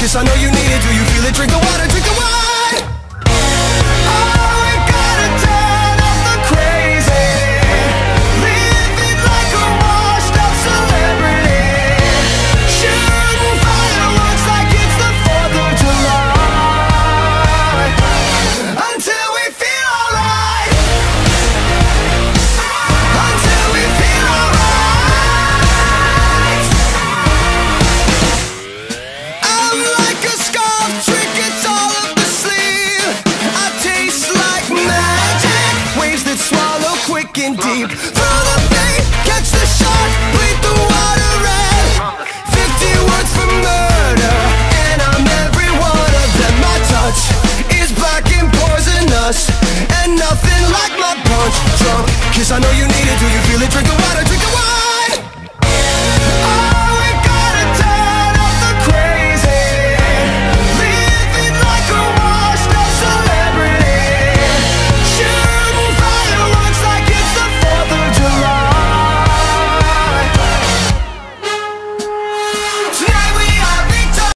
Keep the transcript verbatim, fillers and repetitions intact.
kiss, I know you need it. Do you feel it? Drink the water, drink the wine. Oh, we gotta turn off the crazy. Living like a washed up celebrity. Shooting fireworks like it's the fourth of July. Until we feel alright. Until we feel alright. I'm like a scarf, trinkets all up the sleeve. I taste like magic, waves that swallow quick and deep. Throw the bait, catch the shark, bleed the water red. Fifty words for murder, and I'm every one of them. My touch is black and poisonous, and nothing like my punch. Drunk kiss, I know you